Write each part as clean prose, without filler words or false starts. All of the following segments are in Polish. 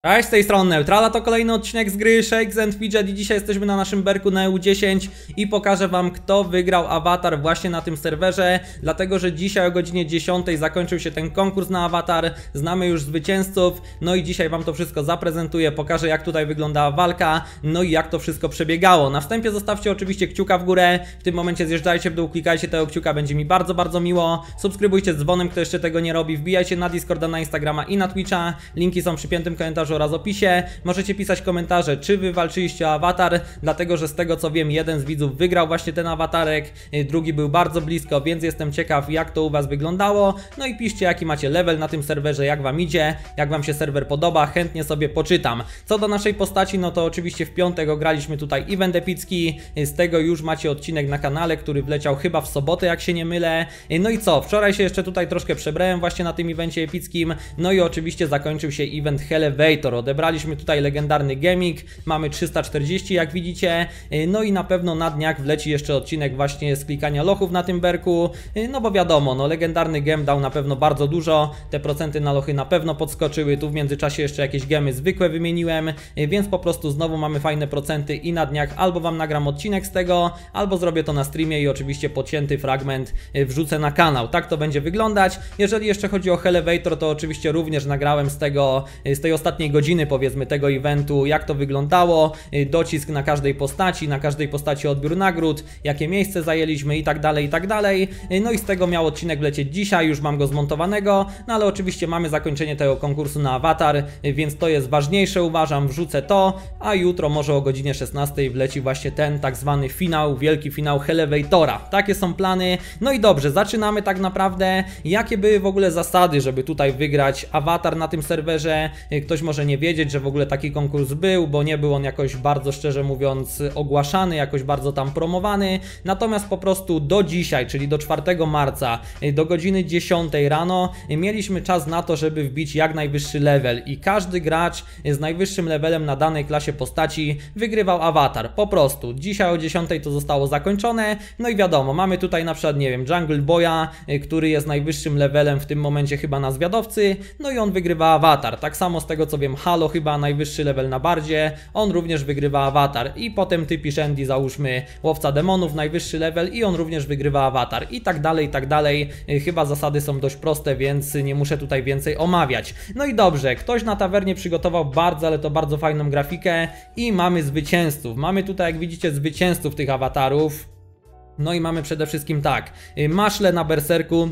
Cześć, z tej strony Neutrala, to kolejny odcinek z gry Shakes and Fidget i dzisiaj jesteśmy na naszym berku na EU10 i pokażę wam, kto wygrał awatar właśnie na tym serwerze, dlatego że dzisiaj o godzinie 10 zakończył się ten konkurs na awatar, znamy już zwycięzców, no i dzisiaj wam to wszystko zaprezentuję, pokażę jak tutaj wyglądała walka, no i jak to wszystko przebiegało. Na wstępie zostawcie oczywiście kciuka w górę, w tym momencie zjeżdżajcie w dół, klikajcie tego kciuka, będzie mi bardzo miło, subskrybujcie z dzwonem, kto jeszcze tego nie robi, wbijajcie na Discorda, na Instagrama i na Twitcha, linki są przy piętym komentarzu oraz opisie. Możecie pisać komentarze, czy wy walczyliście o awatar, dlatego że z tego co wiem, jeden z widzów wygrał właśnie ten awatarek, drugi był bardzo blisko, więc jestem ciekaw jak to u was wyglądało. No i piszcie jaki macie level na tym serwerze, jak wam idzie, jak wam się serwer podoba, chętnie sobie poczytam. Co do naszej postaci, no to oczywiście w piątek graliśmy tutaj event epicki, z tego już macie odcinek na kanale, który wleciał chyba w sobotę, jak się nie mylę. No i co, wczoraj się jeszcze tutaj troszkę przebrałem właśnie na tym evencie epickim, no i oczywiście zakończył się event Elevator. Odebraliśmy tutaj legendarny gemik, mamy 340 jak widzicie, no i na pewno na dniach wleci jeszcze odcinek właśnie z klikania lochów na tym berku, no bo wiadomo, no legendarny gem dał na pewno bardzo dużo, te procenty na lochy na pewno podskoczyły, tu w międzyczasie jeszcze jakieś gemy zwykłe wymieniłem, więc po prostu znowu mamy fajne procenty i na dniach albo wam nagram odcinek z tego, albo zrobię to na streamie i oczywiście podcięty fragment wrzucę na kanał, tak to będzie wyglądać. Jeżeli jeszcze chodzi o Elevator, to oczywiście również nagrałem z tej ostatniej godziny powiedzmy tego eventu, jak to wyglądało, docisk na każdej postaci odbiór nagród, jakie miejsce zajęliśmy i tak dalej, no i z tego miał odcinek wlecieć dzisiaj, już mam go zmontowanego, no ale oczywiście mamy zakończenie tego konkursu na awatar, więc to jest ważniejsze uważam, wrzucę to, a jutro może o godzinie 16 wleci właśnie ten tak zwany finał, wielki finał Elevatora, takie są plany. No i dobrze, zaczynamy tak naprawdę. Jakie były w ogóle zasady, żeby tutaj wygrać awatar na tym serwerze? Ktoś może nie wiedzieć, że w ogóle taki konkurs był, bo nie był on jakoś bardzo, szczerze mówiąc, ogłaszany, jakoś bardzo tam promowany, natomiast po prostu do dzisiaj, czyli do 4 marca, do godziny 10 rano mieliśmy czas na to, żeby wbić jak najwyższy level i każdy gracz z najwyższym levelem na danej klasie postaci wygrywał awatar, po prostu. Dzisiaj o 10 to zostało zakończone, no i wiadomo, mamy tutaj na przykład, nie wiem, Jungle Boya, który jest najwyższym levelem w tym momencie chyba na zwiadowcy, no i on wygrywa awatar, tak samo z tego co wiem, Halo chyba najwyższy level na bardzie, on również wygrywa awatar i potem typisz Andy, załóżmy łowca demonów, najwyższy level i on również wygrywa awatar i tak dalej, chyba zasady są dość proste, więc nie muszę tutaj więcej omawiać. No i dobrze, ktoś na tawernie przygotował bardzo, ale to bardzo fajną grafikę i mamy zwycięzców, mamy tutaj jak widzicie zwycięzców tych awatarów. No i mamy przede wszystkim tak, Maszle na Berserku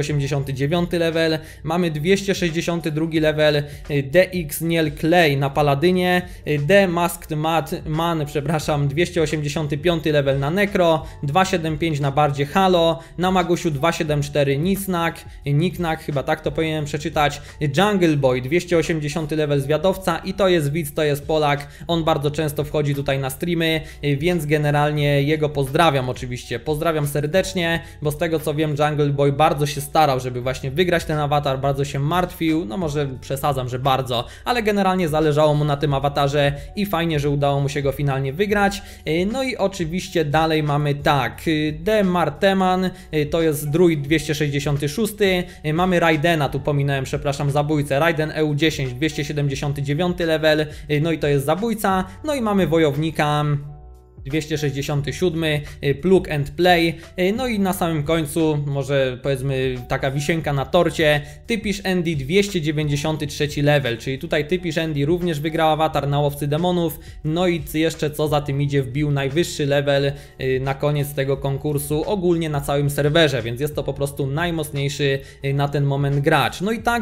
289 level, mamy 262 level DX Niel Clay na Paladynie, The Masked Man, przepraszam, 285 level na Necro, 275 na bardzie Halo, na Magusiu 274 Niknak, chyba tak to powinienem przeczytać, Jungle Boy 280 level zwiadowca i to jest widz, to jest Polak, on bardzo często wchodzi tutaj na streamy, więc generalnie jego pozdrawiam oczywiście. Pozdrawiam serdecznie, bo z tego co wiem Jungle Boy bardzo się starał, żeby właśnie wygrać ten awatar, bardzo się martwił, no może przesadzam, że bardzo, ale generalnie zależało mu na tym awatarze i fajnie, że udało mu się go finalnie wygrać. No i oczywiście dalej mamy tak, The Marteman, to jest druid 266, mamy Raidena, tu pominąłem, przepraszam, zabójcę, Raiden EU10 279 level, no i to jest zabójca, no i mamy wojownika 267, Plug and Play, no i na samym końcu, może powiedzmy taka wisienka na torcie, Typisz Andy 293 level, czyli tutaj Typisz Andy również wygrał awatar na łowcy demonów, no i jeszcze co za tym idzie, wbił najwyższy level na koniec tego konkursu ogólnie na całym serwerze, więc jest to po prostu najmocniejszy na ten moment gracz. No i tak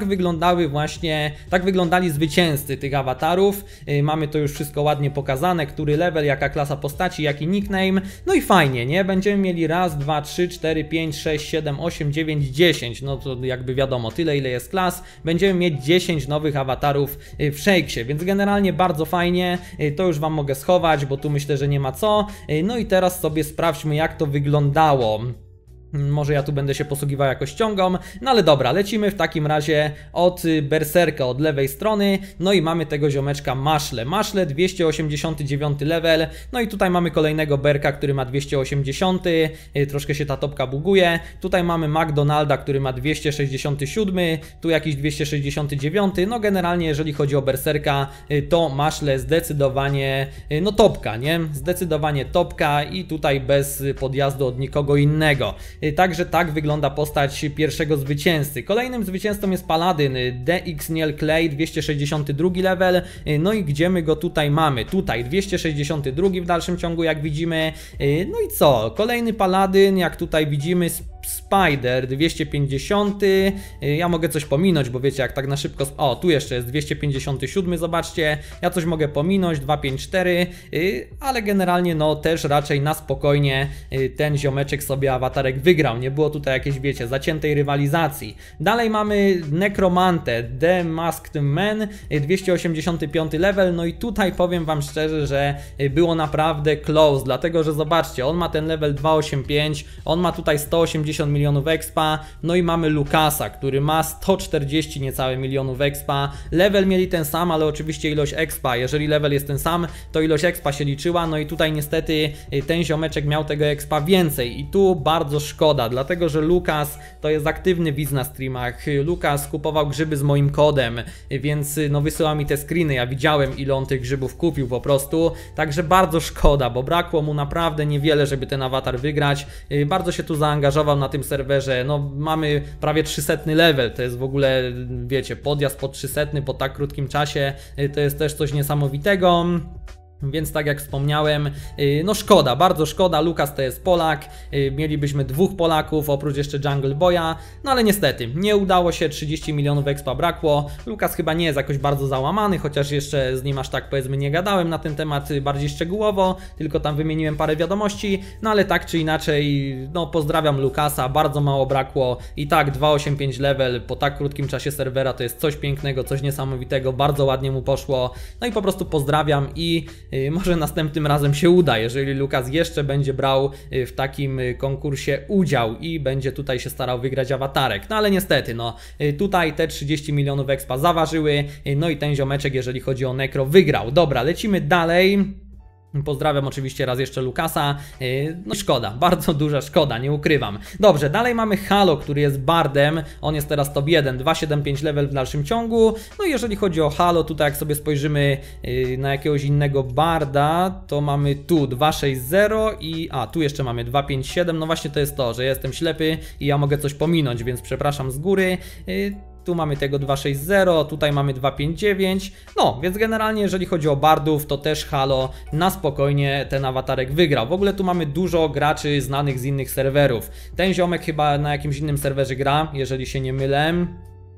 wyglądali zwycięzcy tych awatarów, mamy to już wszystko ładnie pokazane, który level, jaka klasa postaci, jaki nickname, no i fajnie, nie? Będziemy mieli raz, 2, 3, 4, 5, 6, 7, 8, 9, 10, no to jakby wiadomo, tyle ile jest klas, będziemy mieć 10 nowych awatarów w Shakesie, więc generalnie bardzo fajnie, to już wam mogę schować, bo tu myślę, że nie ma co, no i teraz sobie sprawdźmy jak to wyglądało. Może ja tu będę się posługiwał jakoś ściągą, no ale dobra, lecimy w takim razie od berserka, od lewej strony. No i mamy tego ziomeczka Maszle 289 level. No i tutaj mamy kolejnego berka, który ma 280, troszkę się ta topka buguje. Tutaj mamy McDonalda, który ma 267, tu jakiś 269. No generalnie jeżeli chodzi o berserka, to Maszle zdecydowanie no topka, nie? Zdecydowanie topka i tutaj bez podjazdu od nikogo innego. Także tak wygląda postać pierwszego zwycięzcy. Kolejnym zwycięzcą jest Paladyn DX Niel Clay, 262 level. No i gdzie my go tutaj mamy? Tutaj 262 w dalszym ciągu, jak widzimy. No i co? Kolejny Paladyn, jak tutaj widzimy, Spider 250. Ja mogę coś pominąć, bo wiecie, jak tak na szybko. O, tu jeszcze jest 257, zobaczcie. Ja coś mogę pominąć, 254, ale generalnie no też raczej na spokojnie ten ziomeczek sobie awatarek wygrał. Nie było tutaj jakiejś, wiecie, zaciętej rywalizacji. Dalej mamy Nekromantę The Masked Man, 285 level. No i tutaj powiem wam szczerze, że było naprawdę close, dlatego że zobaczcie, on ma ten level 285, on ma tutaj 180 milionów expa, no i mamy Lukasa, który ma 140 niecałe milionów expa. Level mieli ten sam, ale oczywiście ilość expa, jeżeli level jest ten sam, to ilość expa się liczyła, no i tutaj niestety ten ziomeczek miał tego expa więcej i tu bardzo szkoda, dlatego że Lukas to jest aktywny widz na streamach. Lukas kupował grzyby z moim kodem, więc no wysyła mi te screeny, ja widziałem ile on tych grzybów kupił po prostu, także bardzo szkoda, bo brakło mu naprawdę niewiele, żeby ten awatar wygrać. Bardzo się tu zaangażował na tym serwerze, no mamy prawie 300 level, to jest w ogóle, wiecie, podjazd po 300 po tak krótkim czasie, to jest też coś niesamowitego. Więc tak jak wspomniałem, no szkoda, bardzo szkoda, Lukas to jest Polak, mielibyśmy dwóch Polaków, oprócz jeszcze Jungle Boya, no ale niestety, nie udało się, 30 milionów expa brakło. Lukas chyba nie jest jakoś bardzo załamany, chociaż jeszcze z nim aż tak powiedzmy nie gadałem na ten temat bardziej szczegółowo, tylko tam wymieniłem parę wiadomości, no ale tak czy inaczej, no pozdrawiam Lukasa, bardzo mało brakło i tak 285 level po tak krótkim czasie serwera to jest coś pięknego, coś niesamowitego, bardzo ładnie mu poszło, no i po prostu pozdrawiam i może następnym razem się uda, jeżeli Lukas jeszcze będzie brał w takim konkursie udział i będzie tutaj się starał wygrać awatarek. No ale niestety, no tutaj te 30 milionów expa zaważyły, no i ten ziomeczek, jeżeli chodzi o Nekro, wygrał. Dobra, lecimy dalej. Pozdrawiam oczywiście raz jeszcze Lukasa. No szkoda, bardzo duża szkoda, nie ukrywam. Dobrze, dalej mamy Halo, który jest bardem. On jest teraz top 1, 275 level w dalszym ciągu. No i jeżeli chodzi o Halo, tutaj jak sobie spojrzymy na jakiegoś innego barda, to mamy tu 260 i... A, tu jeszcze mamy 257. No właśnie to jest to, że jestem ślepy i ja mogę coś pominąć, więc przepraszam z góry. Tu mamy tego 260, tutaj mamy 259. No, więc generalnie jeżeli chodzi o bardów, to też Halo na spokojnie ten awatarek wygrał. W ogóle tu mamy dużo graczy znanych z innych serwerów. Ten ziomek chyba na jakimś innym serwerze gra, jeżeli się nie mylę.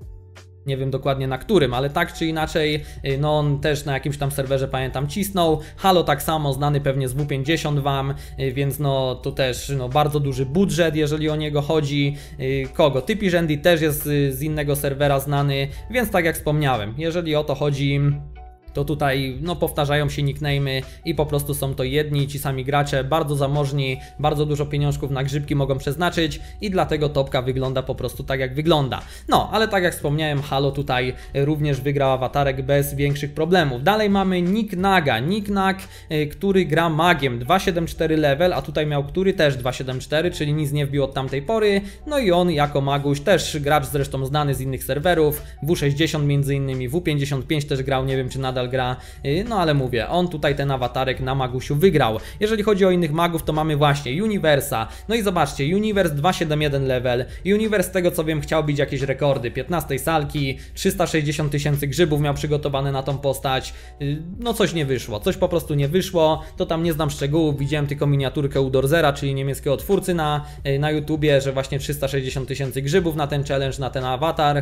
Nie wiem dokładnie na którym, ale tak czy inaczej, no on też na jakimś tam serwerze, pamiętam, cisnął. Halo tak samo, znany pewnie z W50 wam, więc no to też no, bardzo duży budżet, jeżeli o niego chodzi. Kogo? Typi Randy też jest z innego serwera znany, więc tak jak wspomniałem, jeżeli o to chodzi, to tutaj no powtarzają się nickname'y i po prostu są to jedni i ci sami gracze, bardzo zamożni, bardzo dużo pieniążków na grzybki mogą przeznaczyć i dlatego topka wygląda po prostu tak jak wygląda. No, ale tak jak wspomniałem, Halo tutaj również wygrał awatarek bez większych problemów. Dalej mamy Nick Naga, który gra magiem, 274 level, a tutaj miał który też 274, czyli nic nie wbił od tamtej pory. No i on jako maguś, też gracz zresztą znany z innych serwerów, W60 między innymi, W55 też grał, nie wiem czy nadal gra, no ale mówię, on tutaj ten awatarek na magusiu wygrał. Jeżeli chodzi o innych magów, to mamy właśnie Universa, no i zobaczcie, Universe 271 level, Universe z tego co wiem chciał bić jakieś rekordy, 15 salki, 360 tysięcy grzybów miał przygotowane na tą postać, no coś nie wyszło, coś po prostu nie wyszło, to tam nie znam szczegółów, widziałem tylko miniaturkę u Dorzera, czyli niemieckiego twórcy na YouTubie, że właśnie 360 tysięcy grzybów na ten challenge, na ten awatar,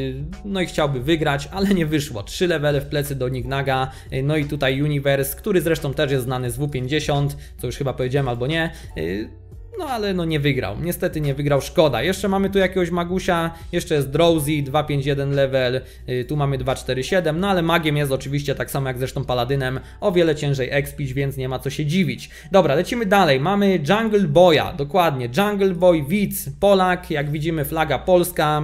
no i chciałby wygrać, ale nie wyszło, 3 levele w plecy do Nick Naga, no i tutaj Universe, który zresztą też jest znany z W50, co już chyba powiedziałem albo nie. no ale no nie wygrał, niestety nie wygrał, szkoda. Jeszcze mamy tu jakiegoś magusia, jeszcze jest Drowsy, 251 level, tu mamy 247, no ale magiem jest oczywiście tak samo jak zresztą paladynem, o wiele ciężej expić, więc nie ma co się dziwić. Dobra, lecimy dalej, mamy Jungle Boya, dokładnie, Jungle Boy, widz, Polak, jak widzimy flaga polska.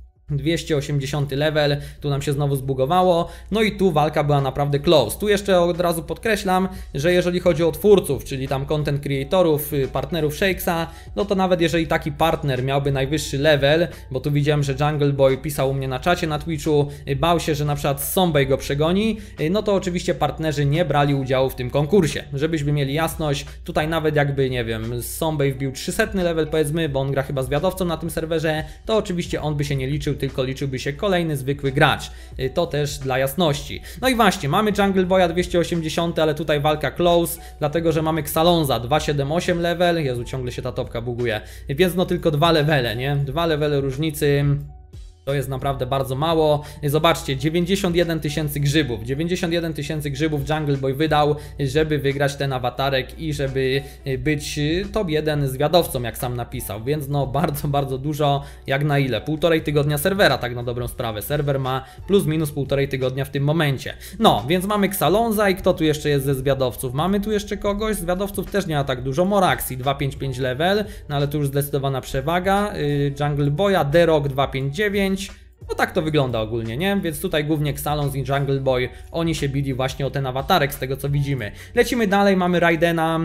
280 level, tu nam się znowu zbugowało, no i tu walka była naprawdę close. Tu jeszcze od razu podkreślam, że jeżeli chodzi o twórców, czyli tam content creatorów, partnerów Shakesa, no to nawet jeżeli taki partner miałby najwyższy level, bo tu widziałem, że Jungle Boy pisał u mnie na czacie na Twitchu, bał się, że na przykład Sombay go przegoni, no to oczywiście partnerzy nie brali udziału w tym konkursie. Żebyśmy mieli jasność, tutaj nawet jakby, nie wiem, Sombay wbił 300 level powiedzmy, bo on gra chyba zwiadowcą na tym serwerze, to oczywiście on by się nie liczył, tylko liczyłby się kolejny zwykły gracz. To też dla jasności. No i właśnie, mamy Jungle Boya 280, ale tutaj walka close, dlatego że mamy Xalonza 278 level, Jezu, ciągle się ta topka buguje, więc no tylko 2 levele, nie? 2 levele różnicy. To jest naprawdę bardzo mało. Zobaczcie, 91 tysięcy grzybów. 91 tysięcy grzybów Jungle Boy wydał, żeby wygrać ten awatarek i żeby być top 1 zwiadowcą, jak sam napisał. Więc no bardzo, bardzo dużo. Jak na ile? 1,5 tygodnia serwera, tak na dobrą sprawę. Serwer ma plus minus 1,5 tygodnia w tym momencie. No, więc mamy Xalonza i kto tu jeszcze jest ze zwiadowców? Mamy tu jeszcze kogoś? Zwiadowców też nie ma tak dużo. Moraxi 255 level, no ale tu już zdecydowana przewaga. Jungle Boya, The-Rock 259. No tak to wygląda ogólnie, nie? Więc tutaj głównie Xalons i Jungle Boy, oni się bili właśnie o ten awatarek z tego co widzimy. Lecimy dalej, mamy Raidena.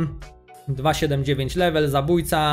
279 level, zabójca.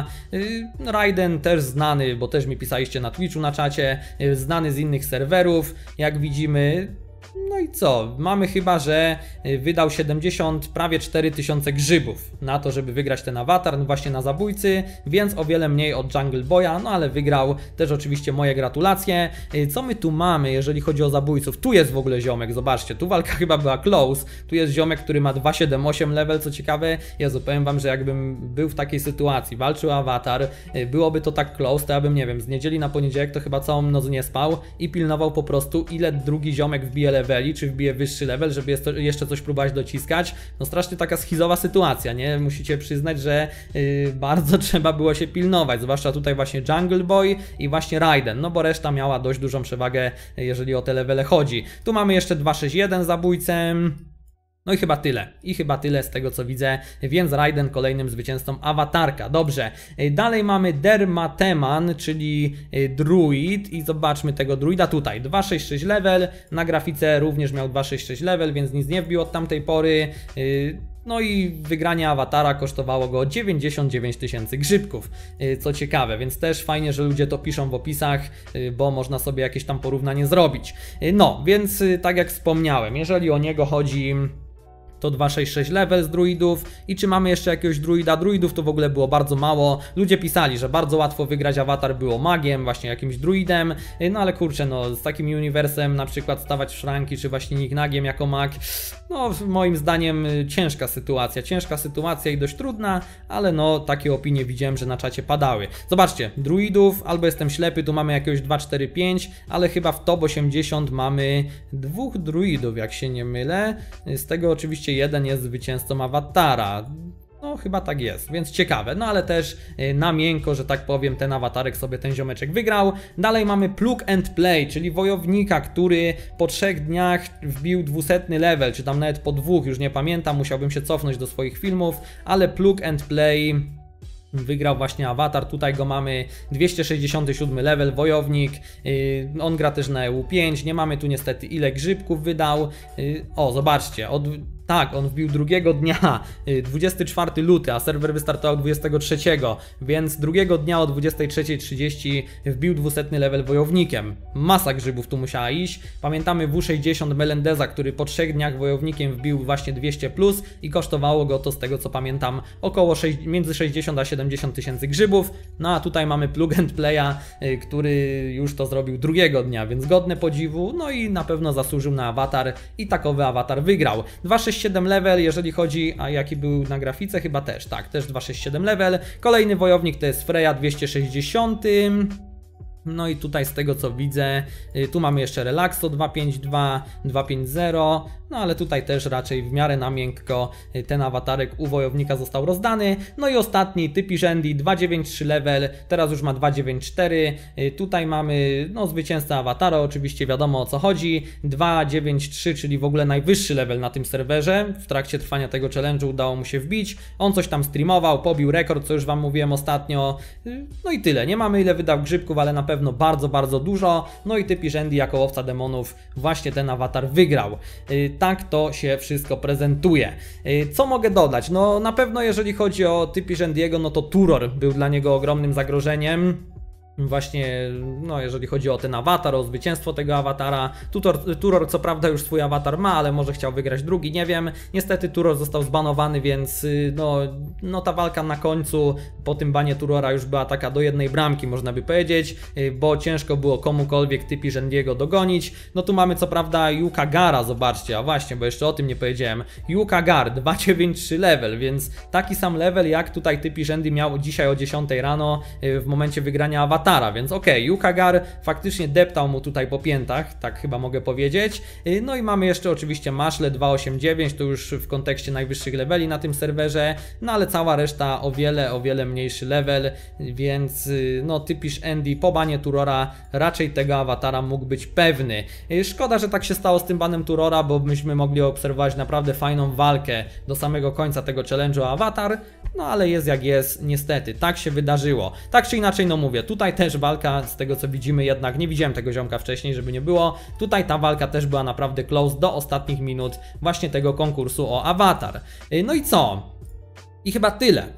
Raiden też znany, bo też mi pisaliście na Twitchu na czacie, znany z innych serwerów, jak widzimy. No i co? Mamy chyba, że wydał 70, prawie 4000 grzybów na to, żeby wygrać ten awatar, no właśnie na zabójcy, więc o wiele mniej od Jungle Boya, no ale wygrał, też oczywiście moje gratulacje. Co my tu mamy, jeżeli chodzi o zabójców? Tu jest w ogóle ziomek, zobaczcie, tu walka chyba była close, tu jest ziomek, który ma 278 level, co ciekawe, Jezu, powiem wam, że jakbym był w takiej sytuacji, walczył awatar, byłoby to tak close, to ja bym, nie wiem, z niedzieli na poniedziałek to chyba całą noc nie spał i pilnował po prostu, ile drugi ziomek wbije leveli, czy wbije wyższy level, żeby jeszcze coś próbować dociskać. No strasznie taka schizowa sytuacja, nie? Musicie przyznać, że bardzo trzeba było się pilnować, zwłaszcza tutaj właśnie Jungle Boy i właśnie Raiden, no bo reszta miała dość dużą przewagę, jeżeli o te levele chodzi. Tu mamy jeszcze 261 zabójcem. No i chyba tyle. I chyba tyle z tego co widzę, więc Raiden kolejnym zwycięzcą awatarka. Dobrze, dalej mamy Dermateman, czyli druid i zobaczmy tego druida tutaj. 266 level, na grafice również miał 266 level, więc nic nie wbił od tamtej pory. No i wygranie awatara kosztowało go 99 tysięcy grzybków, co ciekawe, więc też fajnie, że ludzie to piszą w opisach, bo można sobie jakieś tam porównanie zrobić. No, więc tak jak wspomniałem, jeżeli o niego chodzi, to 266 level z druidów. I czy mamy jeszcze jakiegoś druida? Druidów to w ogóle było bardzo mało. Ludzie pisali, że bardzo łatwo wygrać awatar było magiem, właśnie jakimś druidem. No ale kurczę, no z takim uniwersem na przykład stawać w szranki, czy właśnie Nignagiem jako mag, no moim zdaniem ciężka sytuacja i dość trudna, ale no takie opinie widziałem, że na czacie padały. Zobaczcie, druidów, albo jestem ślepy, tu mamy jakiegoś 245, ale chyba w top 80 mamy 2 druidów, jak się nie mylę. Z tego oczywiście jeden jest zwycięzcą awatara. No chyba tak jest, więc ciekawe, no ale też na miękko, że tak powiem, ten awatarek sobie ten ziomeczek wygrał. Dalej mamy Plug and Play, czyli wojownika, który po 3 dniach wbił 200 level, czy tam nawet po 2, już nie pamiętam, musiałbym się cofnąć do swoich filmów, ale Plug and Play wygrał właśnie awatar, tutaj go mamy 267 level, wojownik, on gra też na EU5, nie mamy tu niestety ile grzybków wydał, o zobaczcie, tak, on wbił drugiego dnia, 24 luty, a serwer wystartował 23, więc drugiego dnia o 23:30 wbił 200 level wojownikiem. Masa grzybów tu musiała iść. Pamiętamy W60 Melendeza, który po 3 dniach wojownikiem wbił właśnie 200 plus i kosztowało go to, z tego co pamiętam, około między 60 a 70 tysięcy grzybów. No a tutaj mamy Plug and Playa, który już to zrobił drugiego dnia, więc godne podziwu, no i na pewno zasłużył na awatar i takowy awatar wygrał. 267 level, jeżeli chodzi, a jaki był na grafice, chyba też, tak, też 267 level. Kolejny wojownik to jest Freya 260. No i tutaj z tego co widzę, tu mamy jeszcze Relaxo 252, 250, no ale tutaj też raczej w miarę na miękko ten awatarek u wojownika został rozdany. No i ostatni, Typisz Andy, 293 level, teraz już ma 294. Tutaj mamy no zwycięzcę awatara, oczywiście wiadomo o co chodzi, 293, czyli w ogóle najwyższy level na tym serwerze. W trakcie trwania tego challenge'u udało mu się wbić, on coś tam streamował, pobił rekord, co już wam mówiłem ostatnio. No i tyle, nie mamy ile wydał grzybków, ale na pewno bardzo, bardzo dużo. No i Typisz Andy jako łowca demonów właśnie ten awatar wygrał. Tak to się wszystko prezentuje. Co mogę dodać? No na pewno jeżeli chodzi o Typisz Andy'ego, no to Turor był dla niego ogromnym zagrożeniem. Właśnie, no jeżeli chodzi o ten awatar, o zwycięstwo tego awatara. Turor co prawda już swój awatar ma, ale może chciał wygrać drugi, nie wiem. Niestety Turor został zbanowany, więc no ta walka na końcu po tym banie Turora już była taka do jednej bramki, można by powiedzieć, bo ciężko było komukolwiek Typisz Andy'ego dogonić. No tu mamy co prawda Yuka Gara, zobaczcie, a właśnie, bo jeszcze o tym nie powiedziałem. Yuka Gar, 293 level, więc taki sam level jak tutaj Typisz Andy miał dzisiaj o 10 rano w momencie wygrania awatara. Więc okej, Yuka Gar faktycznie deptał mu tutaj po piętach, tak chyba mogę powiedzieć. No i mamy jeszcze oczywiście Mashle 289, to już w kontekście najwyższych leveli na tym serwerze, no ale cała reszta o wiele mniejszy level, więc no Typisz Andy po banie Turora raczej tego awatara mógł być pewny. Szkoda, że tak się stało z tym banem Turora, bo myśmy mogli obserwować naprawdę fajną walkę do samego końca tego challenge'u o awatar, no ale jest jak jest, niestety, tak się wydarzyło. Tak czy inaczej, no mówię, tutaj też walka, z tego co widzimy jednak, nie widziałem tego ziomka wcześniej, żeby nie było, tutaj ta walka też była naprawdę close do ostatnich minut właśnie tego konkursu o awatar. No i co? I chyba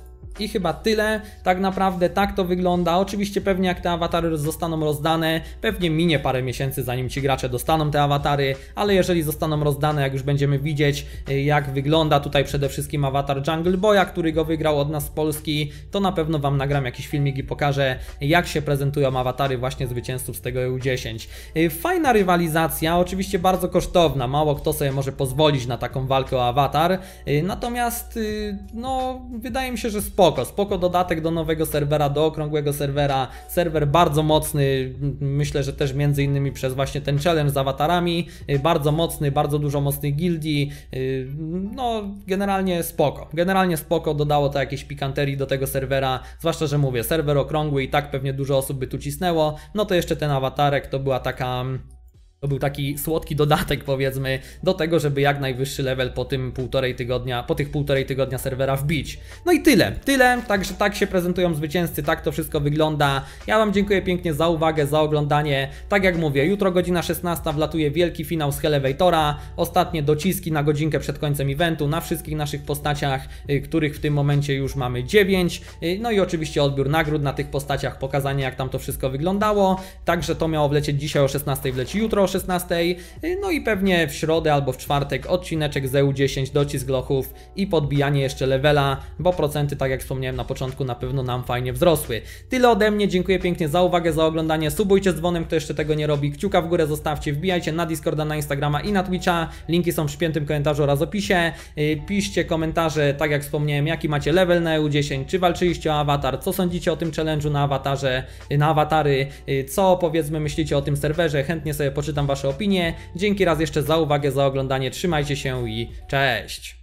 tyle, tak naprawdę tak to wygląda. Oczywiście pewnie jak te awatary zostaną rozdane, pewnie minie parę miesięcy zanim ci gracze dostaną te awatary, ale jeżeli zostaną rozdane, jak już będziemy widzieć jak wygląda tutaj przede wszystkim awatar Jungle Boya, który go wygrał od nas z Polski, to na pewno wam nagram jakiś filmik i pokażę jak się prezentują awatary właśnie zwycięzców z tego EU10. Fajna rywalizacja, oczywiście bardzo kosztowna, mało kto sobie może pozwolić na taką walkę o awatar, natomiast no wydaje mi się, że spoko dodatek do nowego serwera, do okrągłego serwera, serwer bardzo mocny, myślę, że też między innymi przez właśnie ten challenge z awatarami, bardzo mocny, bardzo dużo mocnych gildii, no generalnie spoko, dodało to jakieś pikanterii do tego serwera, zwłaszcza, że mówię, serwer okrągły i tak pewnie dużo osób by tu cisnęło, no to jeszcze ten awatarek to była taka... To był taki słodki dodatek, powiedzmy, do tego, żeby jak najwyższy level po tych półtorej tygodnia serwera wbić. No i tyle, także tak się prezentują zwycięzcy, tak to wszystko wygląda. Ja wam dziękuję pięknie za uwagę, za oglądanie. Tak jak mówię, jutro godzina 16 wlatuje wielki finał z Elevatora, ostatnie dociski na godzinkę przed końcem eventu, na wszystkich naszych postaciach, których w tym momencie już mamy 9. No i oczywiście odbiór nagród na tych postaciach, pokazanie jak tam to wszystko wyglądało. Także to miało wlecieć dzisiaj o 16, wleci jutro o 16, no i pewnie w środę albo w czwartek odcineczek z EU10, docisk lochów i podbijanie jeszcze levela, bo procenty, tak jak wspomniałem na początku, na pewno nam fajnie wzrosły. Tyle ode mnie, dziękuję pięknie za uwagę, za oglądanie, subujcie z dzwonem, kto jeszcze tego nie robi, kciuka w górę zostawcie, wbijajcie na Discorda, na Instagrama i na Twitcha, linki są w przypiętym komentarzu oraz opisie, piszcie komentarze, tak jak wspomniałem, jaki macie level na EU10, czy walczyliście o awatar, co sądzicie o tym challenge'u na awatary, co powiedzmy myślicie o tym serwerze, chętnie sobie poczytam wasze opinie. Dzięki raz jeszcze za uwagę, za oglądanie, trzymajcie się i cześć!